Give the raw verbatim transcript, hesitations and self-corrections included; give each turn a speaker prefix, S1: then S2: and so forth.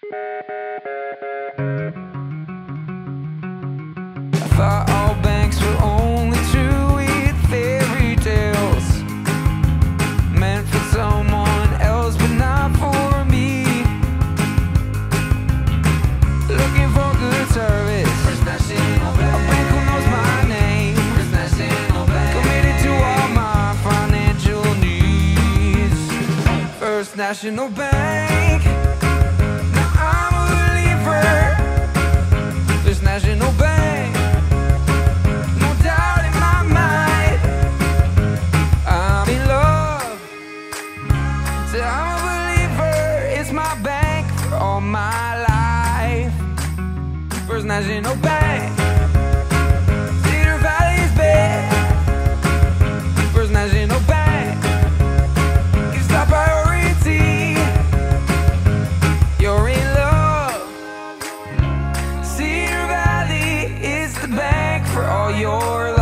S1: I thought all banks were only true with fairy tales, meant for someone else but not for me. Looking for good service, First National Bank. A bank who knows my name, First National Bank. Committed to all my financial needs, First National Bank. Now I'm a believer, First National Bank. No doubt in my mind, I'm in love. So I'm a believer, it's my bank for all my life, First National Bank. Cedar Valley's best, First National Bank. It's top priority, you're in love. Cedar Valley is the bank for all your life.